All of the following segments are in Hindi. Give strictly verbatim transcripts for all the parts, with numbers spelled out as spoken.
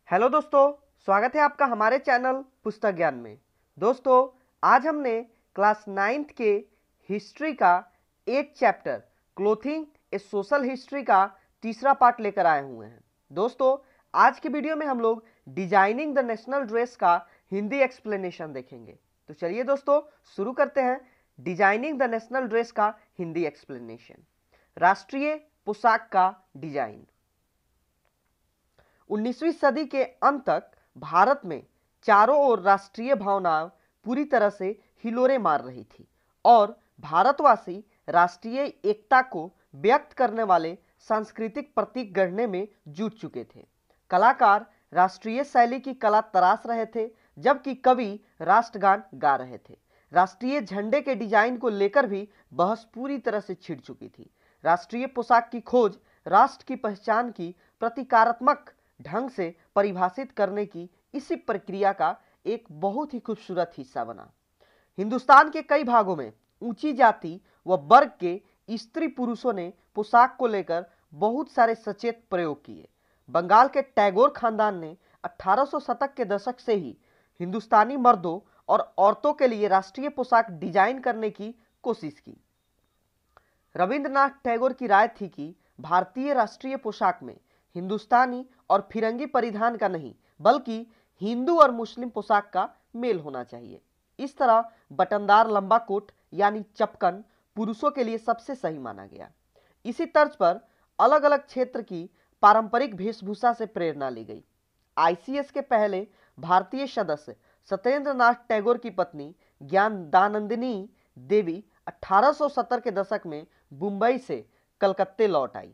हेलो दोस्तों, स्वागत है आपका हमारे चैनल पुस्तक ज्ञान में। दोस्तों, आज हमने क्लास नाइन्थ के हिस्ट्री का eight chapter clothing a social history का तीसरा पार्ट लेकर आए हुए हैं। दोस्तों, आज की वीडियो में हम लोग डिजाइनिंग द नेशनल ड्रेस का हिंदी एक्सप्लेनेशन देखेंगे। तो चलिए दोस्तों, शुरू करते हैं डिजाइनिंग द नेशनल ड्रेस का हिंदी एक्सप्लेनेशन। राष्ट्रीय पोशाक का डिजाइन। उन्नीसवीं सदी के अंत तक भारत में चारों ओर राष्ट्रीय भावनाएं पूरी तरह से हिलोरे मार रही थी और भारतवासी राष्ट्रीय एकता को व्यक्त करने वाले सांस्कृतिक प्रतीक गढ़ने में जुट चुके थे। कलाकार राष्ट्रीय शैली की कला तराश रहे थे, जबकि कवि राष्ट्रगान गा रहे थे। राष्ट्रीय झंडे के डिजाइन को लेकर भी बहस पूरी तरह से छिड़ चुकी थी। राष्ट्रीय पोशाक की खोज राष्ट्र की पहचान की प्रतीकात्मक ढंग से परिभाषित करने की इसी प्रक्रिया का एक बहुत ही खूबसूरत हिस्सा बना। हिंदुस्तान के कई भागों में ऊंची जाति व वर्ग के स्त्री पुरुषों ने पोशाक को लेकर बहुत सारे सचेत प्रयोग किए। बंगाल के टैगोर खानदान ने अठारह सौ शतक के दशक से ही हिंदुस्तानी मर्दों और औरतों के लिए राष्ट्रीय पोशाक डिजाइन करने की कोशिश की। रविंद्रनाथ टैगोर की राय थी कि भारतीय राष्ट्रीय पोशाक में हिंदुस्तानी और फिरंगी परिधान का नहीं, बल्कि हिंदू और मुस्लिम पोशाक का मेल होना चाहिए। इस तरह बटनदार लंबा कोट यानी चपकन पुरुषों के लिए सबसे सही माना गया। इसी तर्ज पर अलग अलग क्षेत्र की पारंपरिक वेशभूषा से प्रेरणा ली गई। आईसीएस के पहले भारतीय सदस्य सत्येंद्र नाथ टैगोर की पत्नी ज्ञानदानंदिनी देवी अठारह सौ सत्तर के दशक में मुंबई से कलकत्ते लौट आई।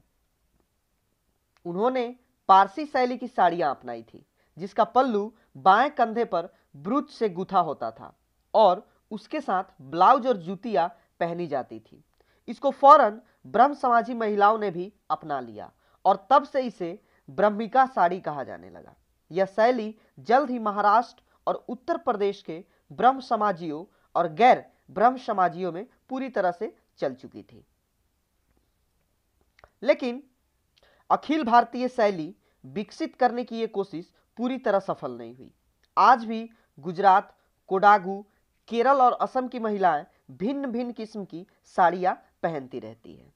उन्होंने पारसी शैली की साड़ियां अपनाई थी, जिसका पल्लू बाएं कंधे पर ब्रूच से गुथा होता था और उसके साथ ब्लाउज और जूतियां पहनी जाती थी। इसको फौरन ब्रह्म समाजी महिलाओं ने भी अपना लिया और तब से इसे ब्रह्मिका साड़ी कहा जाने लगा। यह शैली जल्द ही महाराष्ट्र और उत्तर प्रदेश के ब्रह्म समाजियों और गैर ब्रह्म समाजियों में पूरी तरह से चल चुकी थी। लेकिन अखिल भारतीय शैली विकसित करने की यह कोशिश पूरी तरह सफल नहीं हुई। आज भी गुजरात, कोडागू, केरल और असम की महिलाएं भिन्न भिन्न किस्म की साड़ियां पहनती रहती हैं।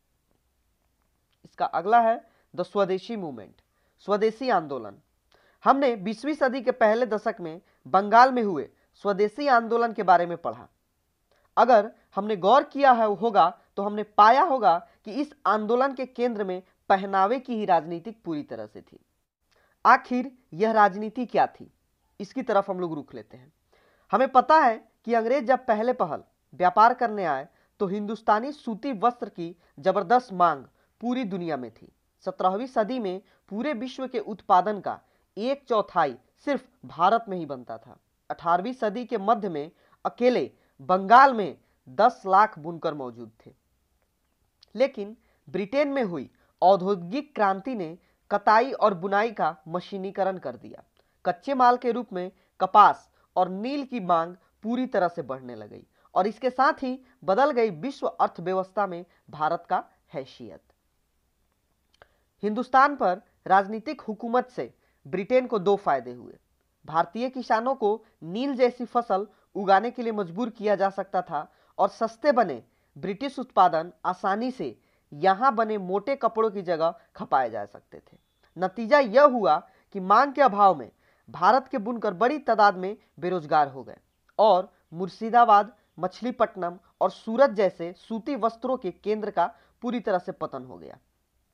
इसका अगला है द स्वदेशी मूवमेंट, स्वदेशी आंदोलन। हमने बीसवीं सदी के पहले दशक में बंगाल में हुए स्वदेशी आंदोलन के बारे में पढ़ा। अगर हमने गौर किया है होगा तो हमने पाया होगा कि इस आंदोलन के केंद्र में पहनावे की ही राजनीति पूरी तरह से थी। आखिर यह राजनीति क्या थी, इसकी तरफ हम लोग रुख लेते हैं। हमें पता है कि अंग्रेज जब पहले पहल व्यापार करने आए तो हिंदुस्तानी सूती वस्त्र की जबरदस्त मांग पूरी दुनिया में थी। सत्रहवीं सदी में पूरे विश्व के उत्पादन का एक चौथाई सिर्फ भारत में ही बनता था। अठारहवीं सदी के मध्य में अकेले बंगाल में दस लाख बुनकर मौजूद थे। लेकिन ब्रिटेन में हुई औद्योगिक क्रांति ने कताई और बुनाई का मशीनीकरण कर दिया। कच्चे माल के रूप में कपास और नील की मांग पूरी तरह से बढ़ने लगी और इसके साथ ही बदल गई विश्व अर्थव्यवस्था में भारत का हैसियत। हिंदुस्तान पर राजनीतिक हुकूमत से ब्रिटेन को दो फायदे हुए। भारतीय किसानों को नील जैसी फसल उगाने के लिए मजबूर किया जा सकता था और सस्ते बने ब्रिटिश उत्पादन आसानी से यहां बने मोटे कपड़ों की जगह खपाए जा सकते थे। नतीजा यह हुआ कि मांग के अभाव में भारत के बुनकर बड़ी तादाद में बेरोजगार हो गए और मुर्शिदाबाद, मछलीपट्टनम और सूरत जैसे सूती वस्त्रों के केंद्र का पूरी तरह से पतन हो गया।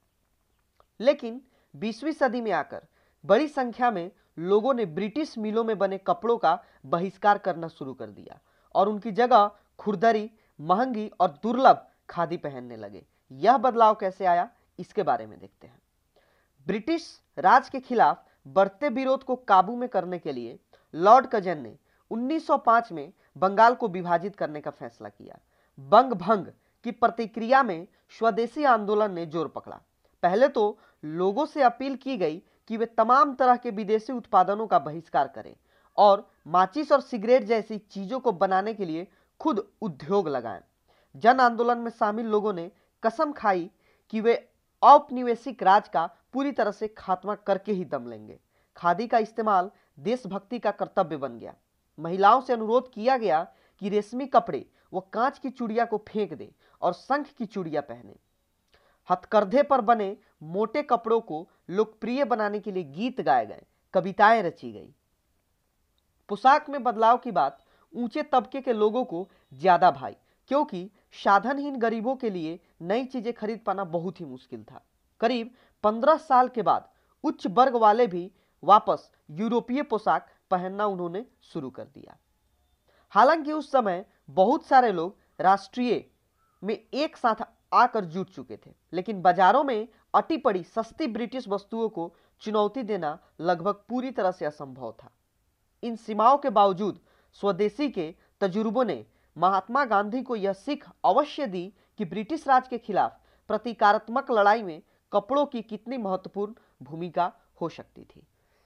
लेकिन बीसवीं सदी में आकर बड़ी संख्या में लोगों ने ब्रिटिश मिलों में बने कपड़ों का बहिष्कार करना शुरू कर दिया और उनकी जगह खुरदरी, महंगी और दुर्लभ खादी पहनने लगे। यह बदलाव कैसे आया, इसके बारे में देखते हैं। ब्रिटिश राज के खिलाफ बढ़ते विरोध को काबू में करने के लिए लॉर्ड कजन ने उन्नीस सौ पाँच में बंगाल को विभाजित करने का फैसला किया। बंग भंग की प्रतिक्रिया में स्वदेशी आंदोलन ने जोर पकड़ा। पहले तो लोगों से अपील की गई कि वे तमाम तरह के विदेशी उत्पादनों का बहिष्कार करें और माचिस और सिगरेट जैसी चीजों को बनाने के लिए खुद उद्योग लगाएं। जन आंदोलन में शामिल लोगों ने कसम खाई कि वे औपनिवेशिक राज का पूरी तरह से खात्मा करके ही दम लेंगे। खादी का इस्तेमाल देशभक्ति का कर्तव्य बन गया। महिलाओं से अनुरोध किया गया कि रेशमी कपड़े व कांच की चूड़िया को फेंक दे और शंख की चूड़िया पहने। हथकरघे पर बने मोटे कपड़ों को लोकप्रिय बनाने के लिए गीत गाए गए, कविताएं रची गई। पोशाक में बदलाव की बात ऊंचे तबके के लोगों को ज्यादा भाई, क्योंकि साधनहीन गरीबों के लिए नई चीजें खरीद पाना बहुत ही मुश्किल था। करीब पंद्रह साल के बाद उच्च वर्ग वाले भी वापस यूरोपीय पोशाक पहनना उन्होंने शुरू कर दिया। हालांकि उस समय बहुत सारे लोग राष्ट्रीय में एक साथ आकर जुट चुके थे, लेकिन बाजारों में अटी पड़ी सस्ती ब्रिटिश वस्तुओं को चुनौती देना लगभग पूरी तरह से असंभव था। इन सीमाओं के बावजूद स्वदेशी के तजुर्बों ने महात्मा गांधी को यह सीख अवश्य दी कि ब्रिटिश राज के खिलाफ प्रतीकात्मक लड़ाई में कपड़ों की कितनी महत्वपूर्ण भूमिका हो सकती थी।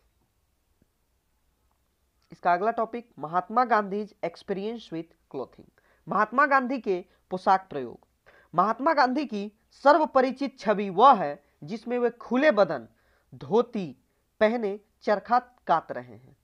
इसका अगला topic, Mahatma Gandhi's experience with clothing. Mahatma Gandhi के पोशाक प्रयोग। महात्मा गांधी की सर्वपरिचित छवि वह है जिसमें वे खुले बदन धोती पहने चरखा कात रहे हैं।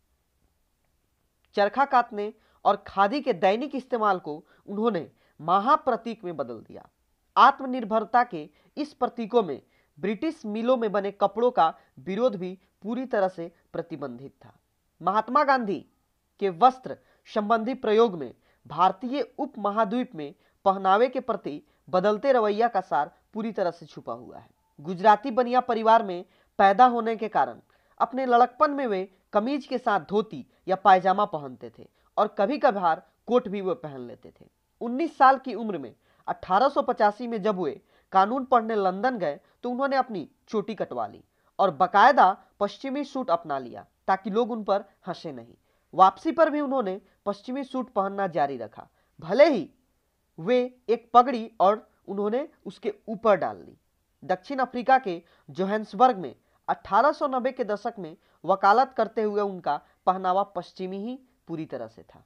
चरखा कातने और खादी के दैनिक इस्तेमाल को उन्होंने महाप्रतीक में बदल दिया। आत्मनिर्भरता के इस प्रतीकों में ब्रिटिश मिलों में बने कपड़ों का विरोध भी पूरी तरह से प्रतिबंधित था। महात्मा गांधी के वस्त्र संबंधी प्रयोग में भारतीय उपमहाद्वीप में पहनावे के प्रति बदलते रवैया का सार पूरी तरह से छुपा हुआ है। गुजराती बनिया परिवार में पैदा होने के कारण अपने लड़कपन में वे कमीज के साथ धोती या पायजामा पहनते थे और कभी कभार कोट भी वे पहन लेते थे। उन्नीस साल की उम्र में अठारह सौ पचासी में जब वे कानून पढ़ने लंदन गए तो उन्होंने अपनी चोटी कटवा ली और बाकायदा पश्चिमी सूट अपना लिया ताकि लोग उन पर हंसे नहीं। वापसी पर भी उन्होंने पश्चिमी सूट पहनना जारी रखा, भले ही वे एक पगड़ी और उन्होंने उसके ऊपर डाल ली। दक्षिण अफ्रीका के जोहान्सबर्ग में अठारह सौ नब्बे के दशक में वकालत करते हुए उनका पहनावा पश्चिमी ही पूरी तरह से था।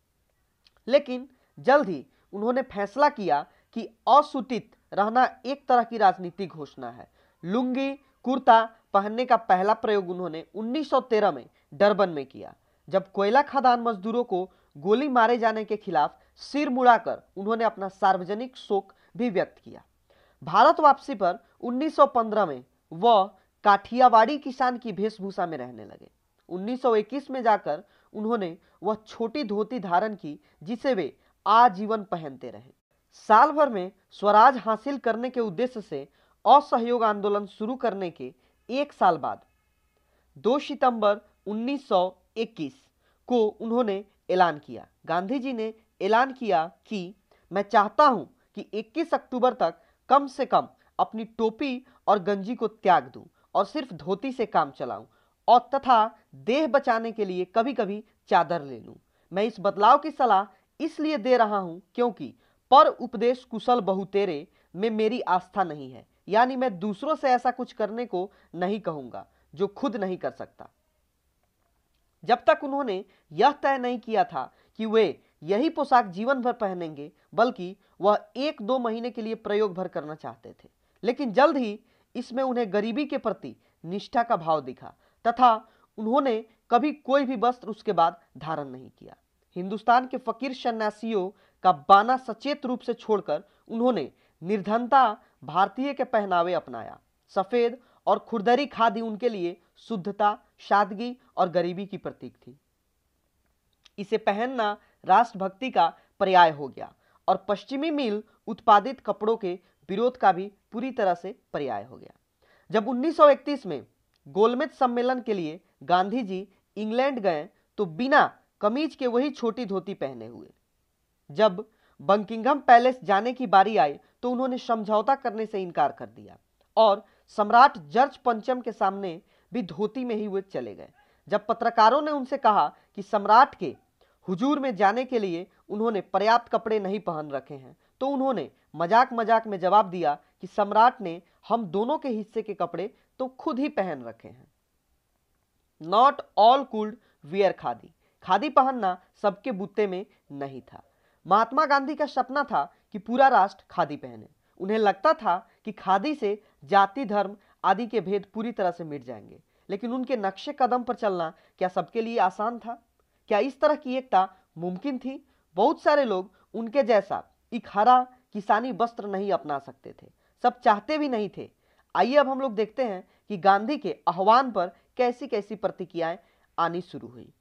लेकिन जल्द ही उन्होंने फैसला किया कि असूटित रहना एक तरह की राजनीतिक घोषणा है। लुंगी कुर्ता पहनने का पहला प्रयोग उन्होंने उन्नीस सौ तेरह में डरबन में किया, जब कोयला खदान मजदूरों को गोली मारे जाने के खिलाफ सिर मुड़ाकर उन्होंने अपना सार्वजनिक शोक भी व्यक्त किया। भारत वापसी पर उन्नीस सौ पंद्रह में वह काठियावाड़ी किसान की वेशभूषा में रहने लगे। उन्नीस सौ इक्कीस में जाकर उन्होंने वह छोटी धोती धारण की जिसे वे आजीवन पहनते रहे। साल भर में स्वराज हासिल करने के उद्देश्य से असहयोग आंदोलन शुरू करने के एक साल बाद दो सितंबर उन्नीस सौ इक्कीस को उन्होंने ऐलान किया। गांधी जी ने ऐलान किया कि मैं चाहता हूं कि इक्कीस अक्टूबर तक कम से कम अपनी टोपी और गंजी को त्याग दूं और सिर्फ धोती से काम चलाऊं और तथा देह बचाने के लिए कभी कभी चादर ले लूं। मैं इस बदलाव की सलाह इसलिए दे रहा हूं क्योंकि पर उपदेश कुशल बहु तेरे में मेरी आस्था नहीं है, यानी मैं दूसरों से ऐसा कुछ करने को नहीं कहूंगा जो खुद नहीं कर सकता। जब तक उन्होंने यह तय नहीं किया था कि वे यही पोशाक जीवन भर पहनेंगे, बल्कि वह एक दो महीने के लिए प्रयोग भर करना चाहते थे। लेकिन जल्द ही इसमें उन्हें गरीबी के प्रति निष्ठा का भाव दिखा तथा उन्होंने कभी कोई भी वस्त्र उसके बाद धारण नहीं किया। हिंदुस्तान के फकीर सन्यासियों का बाना सचेत रूप से छोड़कर उन्होंने निर्धनता भारतीय के पहनावे अपनाया। सफेद और खुरदरी खादी उनके लिए शुद्धता, सादगी और गरीबी की प्रतीक थी। इसे पहनना राष्ट्रभक्ति का पर्याय हो गया और पश्चिमी मिल उत्पादित कपड़ों के विरोध का भी पूरी तरह से पर्याय हो गया। जब उन्नीस सौ इकतीस में गोलमेज सम्मेलन के लिए गांधी जी इंग्लैंड गए तो बिना कमीज के वही छोटी धोती पहने हुए। जब बकिंघम पैलेस जाने की बारी आई तो उन्होंने समझौता करने से इनकार कर दिया और सम्राट जॉर्ज पंचम के सामने भी धोती में ही वे चले गए। जब पत्रकारों ने उनसे कहा कि सम्राट के हुजूर में जाने के लिए उन्होंने पर्याप्त कपड़े नहीं पहन रखे हैं तो उन्होंने मजाक मजाक में जवाब दिया कि सम्राट ने हम दोनों के हिस्से के कपड़े तो खुद ही पहन रखे हैं। Not all could wear khadi. Khadi पहनना सबके बुत्ते में नहीं था। महात्मा गांधी का सपना था कि पूरा राष्ट्र खादी पहने। उन्हें लगता था कि खादी से जाति, धर्म आदि के भेद पूरी तरह से मिट जाएंगे। लेकिन उनके नक्शे कदम पर चलना क्या सबके लिए आसान था? क्या इस तरह की एकता मुमकिन थी? बहुत सारे लोग उनके जैसा एक हरा किसानी वस्त्र नहीं अपना सकते थे, सब चाहते भी नहीं थे। आइए अब हम लोग देखते हैं कि गांधी के आह्वान पर कैसी कैसी प्रतिक्रियाएं आनी शुरू हुई।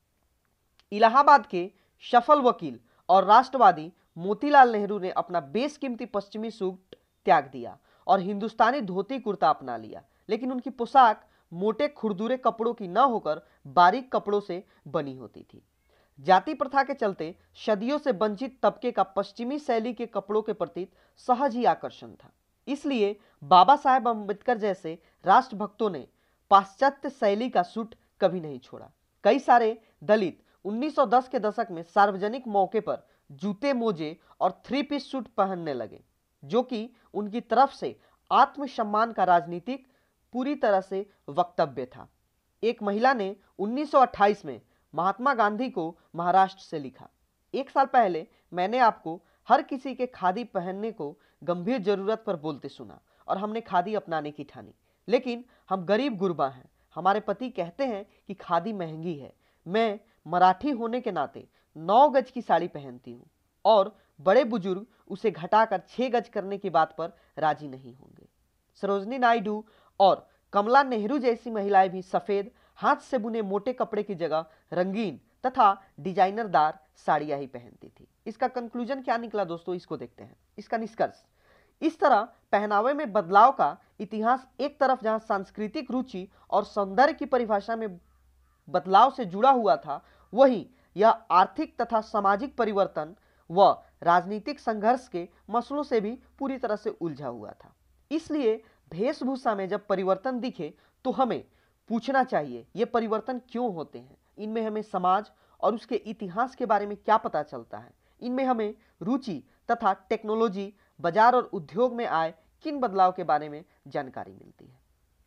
इलाहाबाद के सफल वकील और राष्ट्रवादी मोतीलाल नेहरू ने अपना बेशकीमती पश्चिमी सूट त्याग दिया और हिंदुस्तानी धोती कुर्ता अपना लिया, लेकिन उनकी पोशाक मोटे खुरदुरे कपड़ों की न होकर बारीक कपड़ों से बनी होती थी। जाति प्रथा के चलते सदियों से वंचित तबके का पश्चिमी शैली के कपड़ों के प्रति सहज ही आकर्षण था। इसलिए बाबा साहेब अम्बेडकर जैसे राष्ट्रभक्तों ने पाश्चात्य शैली का सूट कभी नहीं छोड़ा। कई सारे दलित उन्नीस सौ दस के दशक में सार्वजनिक मौके पर जूते मोजे और थ्री पीस सूट पहनने लगे, जो कि उनकी तरफ से आत्मसम्मान का राजनीतिक पूरी तरह से वक्तव्य था। एक महिला ने उन्नीस सौ अट्ठाईस में महात्मा गांधी को महाराष्ट्र से लिखा, एक साल पहले मैंने आपको हर किसी के खादी पहनने को गंभीर जरूरत पर बोलते सुना और हमने खादी अपनाने की ठानी, लेकिन हम गरीब गुरबा हैं। हमारे पति कहते हैं कि खादी महंगी है। मैं मराठी होने के नाते नौ गज की साड़ी पहनती हूँ और बड़े बुजुर्ग उसे घटाकर छह गज करने की बात पर राजी नहीं होंगे। सरोजनी नायडू और कमला नेहरू जैसी महिलाएं भी सफेद हाथ से बुने मोटे कपड़े की जगह रंगीन तथा डिजाइनरदार साड़ियां ही पहनती थी। इसका कंक्लूजन क्या निकला दोस्तों, इसको देखते हैं। इसका निष्कर्ष, इस तरह पहनावे में बदलाव का इतिहास एक तरफ जहां सांस्कृतिक रुचि और सौंदर्य की परिभाषा में बदलाव से जुड़ा हुआ था, वहीं यह आर्थिक तथा सामाजिक परिवर्तन व राजनीतिक संघर्ष के मसलों से भी पूरी तरह से उलझा हुआ था। इसलिए वेशभूषा में जब परिवर्तन दिखे तो हमें पूछना चाहिए ये परिवर्तन क्यों होते हैं, इनमें हमें समाज और उसके इतिहास के बारे में क्या पता चलता है, इनमें हमें रुचि तथा टेक्नोलॉजी, बाजार और उद्योग में आए किन बदलाव के बारे में जानकारी मिलती है।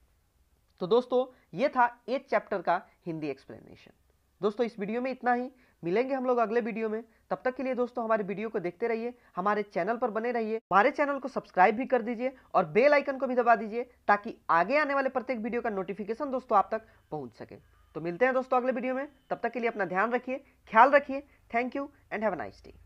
तो दोस्तों ये था एट चैप्टर का हिंदी एक्सप्लेनेशन। दोस्तों इस वीडियो में इतना ही, मिलेंगे हम लोग अगले वीडियो में। तब तक के लिए दोस्तों हमारे वीडियो को देखते रहिए, हमारे चैनल पर बने रहिए, हमारे चैनल को सब्सक्राइब भी कर दीजिए और बेल आइकन को भी दबा दीजिए ताकि आगे आने वाले प्रत्येक वीडियो का नोटिफिकेशन दोस्तों आप तक पहुंच सके। तो मिलते हैं दोस्तों अगले वीडियो में, तब तक के लिए अपना ध्यान रखिए, ख्याल रखिए। Thank you and have a nice day.